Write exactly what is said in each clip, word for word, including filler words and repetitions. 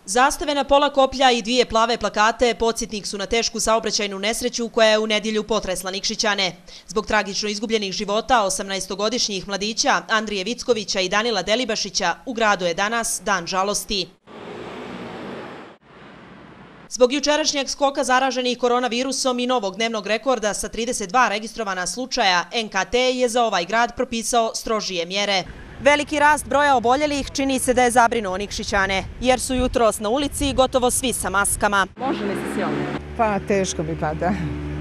Zastave na pola koplja i dvije plave plakate podsjetnik su na tešku saobraćajnu nesreću koja je u nedjelju potresla Nikšićane. Zbog tragično izgubljenih života osamnaestogodišnjih mladića Andrije Vickovića i Danila Delibašića u gradu je danas dan žalosti. Zbog jučerašnjeg skoka zaraženih koronavirusom i novog dnevnog rekorda sa trideset dva registrovana slučaja, N K T je za ovaj grad propisao strožije mjere. Veliki rast broja oboljelih čini se da je zabrinuo Nikšićane, jer su jutros na ulici gotovo svi sa maskama. Može li se s njom? Pa teško mi pada.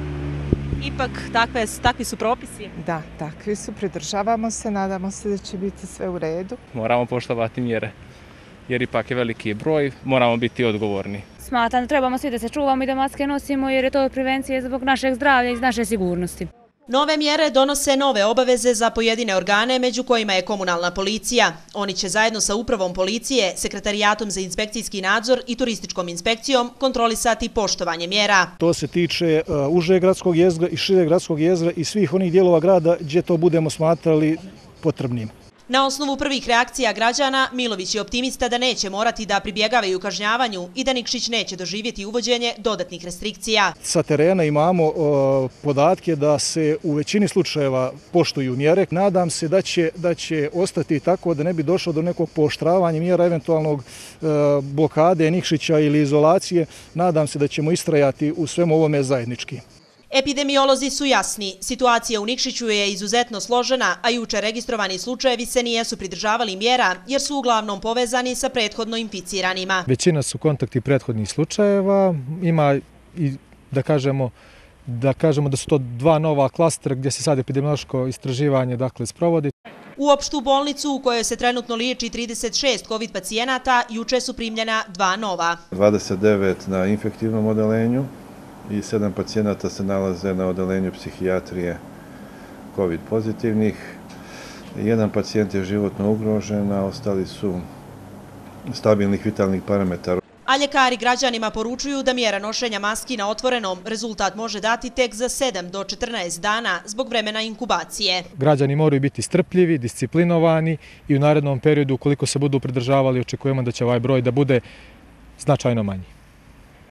Ipak takve, takvi su propisi? Da, takvi su, pridržavamo se, nadamo se da će biti sve u redu. Moramo poštovati mjere, jer ipak je veliki broj, moramo biti odgovorni. Smatram da trebamo svi da se čuvamo i da maske nosimo jer je to prevencija zbog našeg zdravlja i naše sigurnosti. Nove mjere donose nove obaveze za pojedine organe, među kojima je komunalna policija. Oni će zajedno sa upravom policije, sekretarijatom za inspekcijski nadzor i turističkom inspekcijom kontrolisati poštovanje mjera. To se tiče uh, užeg gradskog jezgra i šireg gradskog jezgra i svih onih dijelova grada gdje to budemo smatrali potrebnim. Na osnovu prvih reakcija građana, Milović je optimista da neće morati da pribjegavaju kažnjavanju i da Nikšić neće doživjeti uvođenje dodatnih restrikcija. Sa terena imamo uh, podatke da se u većini slučajeva poštuju mjere. Nadam se da će, da će ostati tako da ne bi došlo do nekog pooštravanja mjera, eventualnog uh, blokade Nikšića ili izolacije. Nadam se da ćemo istrajati u svemu ovome zajednički. Epidemiolozi su jasni. Situacija u Nikšiću je izuzetno složena, a juče registrovani slučajevi se nijesu pridržavali mjera jer su uglavnom povezani sa prethodno inficiranima. Većina su kontakti prethodnih slučajeva. Ima i da kažemo da kažemo da su to dva nova klastera gdje se sad epidemiološko istraživanje dakle sprovodi. U opštu bolnicu u kojoj se trenutno liječi trideset šest kovid pacijenata juče su primljena dva nova. dvadeset devet na infektivnom odelenju i sedam pacijenata se nalaze na odelenju psihijatrije kovid pozitivnih. Jedan pacijent je životno ugrožen, a ostali su stabilnih vitalnih parametara. A ljekari građanima poručuju da mjera nošenja maski na otvorenom rezultat može dati tek za sedam do četrnaest dana zbog vremena inkubacije. Građani moraju biti strpljivi, disciplinovani i u narednom periodu, ukoliko se budu pridržavali, očekujemo da će ovaj broj da bude značajno manji.